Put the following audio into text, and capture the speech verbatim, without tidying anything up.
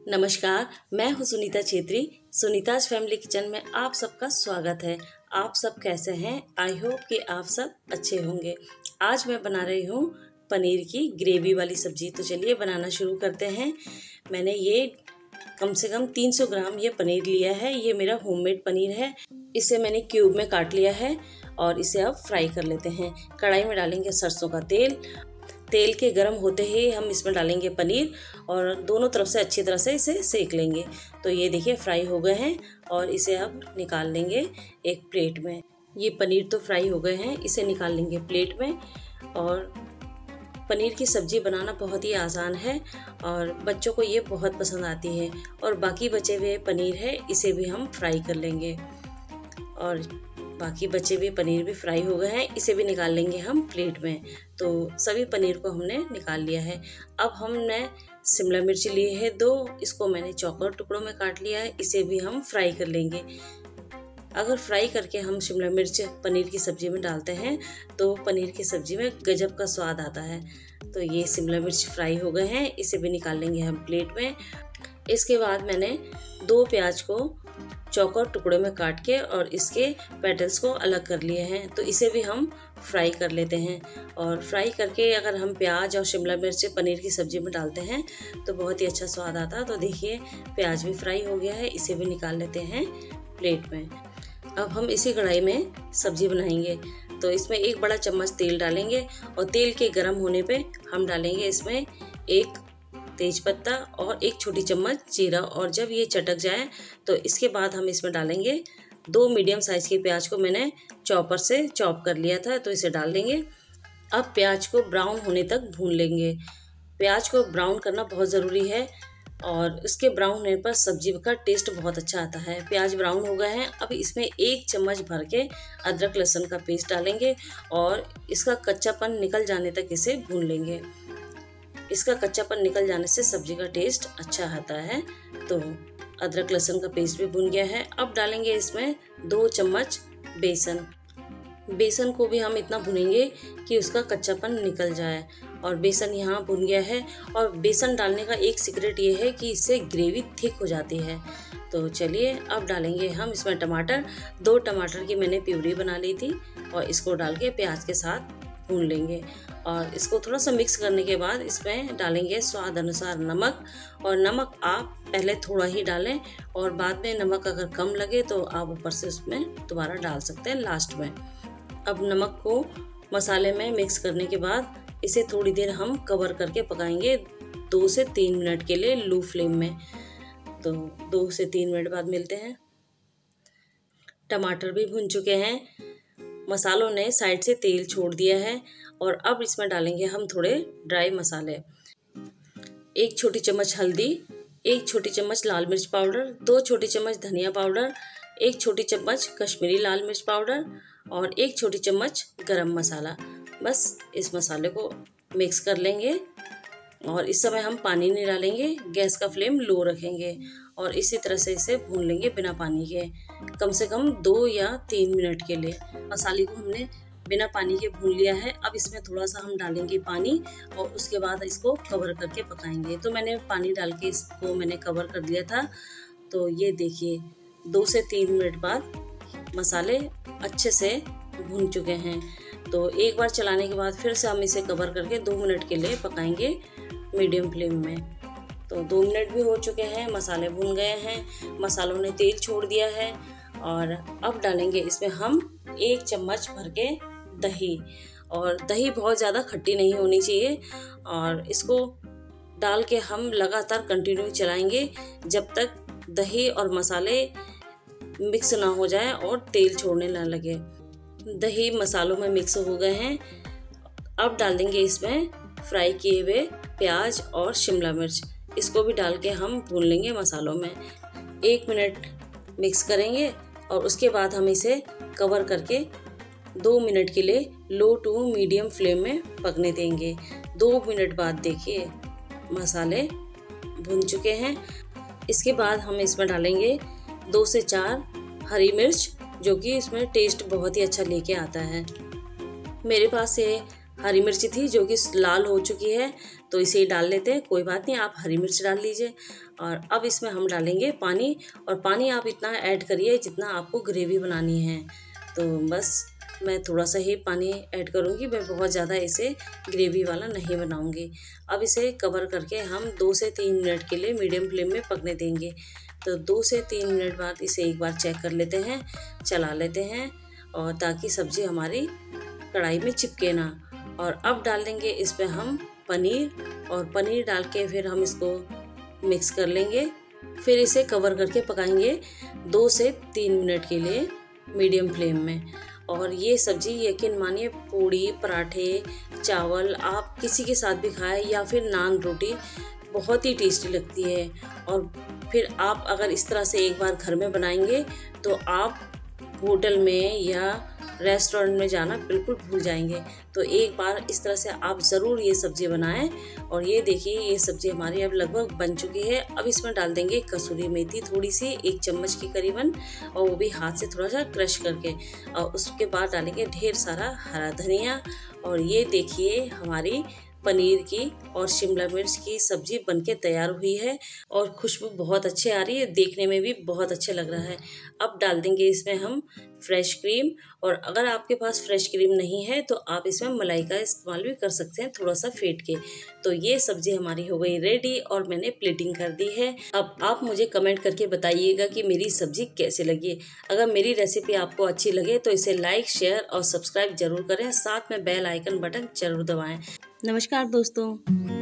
नमस्कार, मैं हूँ सुनीता छेत्री। सुनीताज फैमिली किचन में आप सबका स्वागत है। आप सब कैसे हैं? आई होप कि आप सब अच्छे होंगे। आज मैं बना रही हूँ पनीर की ग्रेवी वाली सब्जी। तो चलिए बनाना शुरू करते हैं। मैंने ये कम से कम तीन सौ ग्राम ये पनीर लिया है। ये मेरा होममेड पनीर है। इसे मैंने क्यूब में काट लिया है और इसे अब फ्राई कर लेते हैं। कढ़ाई में डालेंगे सरसों का तेल। तेल के गर्म होते ही हम इसमें डालेंगे पनीर और दोनों तरफ से अच्छी तरह से इसे सेक लेंगे। तो ये देखिए फ्राई हो गए हैं और इसे अब निकाल लेंगे एक प्लेट में। ये पनीर तो फ्राई हो गए हैं, इसे निकाल लेंगे प्लेट में। और पनीर की सब्ज़ी बनाना बहुत ही आसान है और बच्चों को ये बहुत पसंद आती है। और बाकी बचे हुए पनीर है, इसे भी हम फ्राई कर लेंगे। और बाकी बचे हुए पनीर भी फ्राई हो गए हैं, इसे भी निकाल लेंगे हम प्लेट में। तो सभी पनीर को हमने निकाल लिया है। अब हमने शिमला मिर्च लिए है दो, इसको मैंने चौकोर टुकड़ों में काट लिया है। इसे भी हम फ्राई कर लेंगे। अगर फ्राई करके हम शिमला मिर्च पनीर की सब्ज़ी में डालते हैं तो पनीर की सब्ज़ी में गजब का स्वाद आता है। तो ये शिमला मिर्च फ्राई हो गए हैं, इसे भी निकाल लेंगे हम प्लेट में। इसके बाद मैंने दो प्याज को चौकोर टुकड़े में काट के और इसके पेटल्स को अलग कर लिए हैं। तो इसे भी हम फ्राई कर लेते हैं। और फ्राई करके अगर हम प्याज और शिमला मिर्च पनीर की सब्ज़ी में डालते हैं तो बहुत ही अच्छा स्वाद आता है। तो देखिए प्याज भी फ्राई हो गया है, इसे भी निकाल लेते हैं प्लेट में। अब हम इसी कढ़ाई में सब्ज़ी बनाएंगे। तो इसमें एक बड़ा चम्मच तेल डालेंगे और तेल के गर्म होने पे हम डालेंगे इसमें एक तेज़पत्ता और एक छोटी चम्मच जीरा। और जब ये चटक जाए तो इसके बाद हम इसमें डालेंगे दो मीडियम साइज़ के प्याज को मैंने चॉपर से चॉप कर लिया था, तो इसे डाल देंगे। अब प्याज को ब्राउन होने तक भून लेंगे। प्याज को ब्राउन करना बहुत ज़रूरी है और इसके ब्राउन होने पर सब्जी का टेस्ट बहुत अच्छा आता है। प्याज ब्राउन हो गए हैं। अब इसमें एक चम्मच भर के अदरक लहसुन का पेस्ट डालेंगे और इसका कच्चापन निकल जाने तक इसे भून लेंगे। इसका कच्चापन निकल जाने से सब्जी का टेस्ट अच्छा आता है। तो अदरक लहसुन का पेस्ट भी भुन गया है। अब डालेंगे इसमें दो चम्मच बेसन। बेसन को भी हम इतना भुनेंगे कि उसका कच्चापन निकल जाए। और बेसन यहाँ भुन गया है। और बेसन डालने का एक सीक्रेट ये है कि इससे ग्रेवी थिक हो जाती है। तो चलिए अब डालेंगे हम इसमें टमाटर। दो टमाटर की मैंने प्यूरी बना ली थी और इसको डाल के प्याज के साथ भून लेंगे। और इसको थोड़ा सा मिक्स करने के बाद इसमें डालेंगे स्वाद अनुसार नमक। और नमक आप पहले थोड़ा ही डालें और बाद में नमक अगर कम लगे तो आप ऊपर से उसमें दोबारा डाल सकते हैं लास्ट में। अब नमक को मसाले में मिक्स करने के बाद इसे थोड़ी देर हम कवर करके पकाएंगे, दो से तीन मिनट के लिए लो फ्लेम में। तो दो से तीन मिनट बाद मिलते हैं। टमाटर भी भुन चुके हैं, मसालों ने साइड से तेल छोड़ दिया है। और अब इसमें डालेंगे हम थोड़े ड्राई मसाले। एक छोटी चम्मच हल्दी, एक छोटी चम्मच लाल मिर्च पाउडर, दो छोटी चम्मच धनिया पाउडर, एक छोटी चम्मच कश्मीरी लाल मिर्च पाउडर और एक छोटी चम्मच गरम मसाला। बस इस मसाले को मिक्स कर लेंगे। और इस समय हम पानी नहीं डालेंगे, गैस का फ्लेम लो रखेंगे और इसी तरह से इसे भून लेंगे बिना पानी के, कम से कम दो या तीन मिनट के लिए। मसाले को हमने बिना पानी के भून लिया है। अब इसमें थोड़ा सा हम डालेंगे पानी और उसके बाद इसको कवर करके पकाएंगे। तो मैंने पानी डाल के इसको मैंने कवर कर दिया था। तो ये देखिए दो से तीन मिनट बाद मसाले अच्छे से भून चुके हैं। तो एक बार चलाने के बाद फिर से हम इसे कवर करके दो मिनट के लिए पकाएंगे मीडियम फ्लेम में। तो दो मिनट भी हो चुके हैं, मसाले भून गए हैं, मसालों ने तेल छोड़ दिया है। और अब डालेंगे इसमें हम एक चम्मच भर के दही। और दही बहुत ज़्यादा खट्टी नहीं होनी चाहिए। और इसको डाल के हम लगातार कंटिन्यू चलाएंगे जब तक दही और मसाले मिक्स ना हो जाए और तेल छोड़ने ना लगे। दही मसालों में मिक्स हो गए हैं। अब डाल देंगे इसमें फ्राई किए हुए प्याज और शिमला मिर्च। इसको भी डाल के हम भून लेंगे मसालों में। एक मिनट मिक्स करेंगे और उसके बाद हम इसे कवर करके दो मिनट के लिए लो टू मीडियम फ्लेम में पकने देंगे। दो मिनट बाद देखिए मसाले भून चुके हैं। इसके बाद हम इसमें डालेंगे दो से चार हरी मिर्च, जो कि इसमें टेस्ट बहुत ही अच्छा लेके आता है। मेरे पास ये हरी मिर्च थी जो कि लाल हो चुकी है, तो इसे डाल लेते हैं। कोई बात नहीं, आप हरी मिर्च डाल लीजिए। और अब इसमें हम डालेंगे पानी, और पानी आप इतना ऐड करिए जितना आपको ग्रेवी बनानी है। तो बस मैं थोड़ा सा ही पानी ऐड करूँगी, मैं बहुत ज़्यादा इसे ग्रेवी वाला नहीं बनाऊँगी। अब इसे कवर करके हम दो से तीन मिनट के लिए मीडियम फ्लेम में पकने देंगे। तो दो से तीन मिनट बाद इसे एक बार चेक कर लेते हैं, चला लेते हैं, और ताकि सब्ज़ी हमारी कढ़ाई में चिपके ना। और अब डाल देंगे इस पर हम पनीर, और पनीर डाल के फिर हम इसको मिक्स कर लेंगे। फिर इसे कवर करके पकाएंगे दो से तीन मिनट के लिए मीडियम फ्लेम में। और ये सब्ज़ी यकीन मानिए पूड़ी, पराठे, चावल आप किसी के साथ भी खाएं या फिर नान रोटी, बहुत ही टेस्टी लगती है। और फिर आप अगर इस तरह से एक बार घर में बनाएंगे तो आप होटल में या रेस्टोरेंट में जाना बिल्कुल भूल जाएंगे। तो एक बार इस तरह से आप ज़रूर ये सब्ज़ी बनाएं। और ये देखिए ये सब्ज़ी हमारी अब लगभग बन चुकी है। अब इसमें डाल देंगे कसूरी मेथी थोड़ी सी, एक चम्मच की करीबन, और वो भी हाथ से थोड़ा सा क्रश करके। और उसके बाद डालेंगे ढेर सारा हरा धनिया। और ये देखिए हमारी पनीर की और शिमला मिर्च की सब्ज़ी बनके तैयार हुई है, और खुशबू बहुत अच्छी आ रही है, देखने में भी बहुत अच्छा लग रहा है। अब डाल देंगे इसमें हम फ्रेश क्रीम, और अगर आपके पास फ्रेश क्रीम नहीं है तो आप इसमें मलाई का इस्तेमाल भी कर सकते हैं, थोड़ा सा फेंट के। तो ये सब्ज़ी हमारी हो गई रेडी, और मैंने प्लेटिंग कर दी है। अब आप मुझे कमेंट करके बताइएगा कि मेरी सब्ज़ी कैसे लगी। अगर मेरी रेसिपी आपको अच्छी लगे तो इसे लाइक, शेयर और सब्सक्राइब जरूर करें, साथ में बेल आइकन बटन जरूर दबाएं। नमस्कार दोस्तों।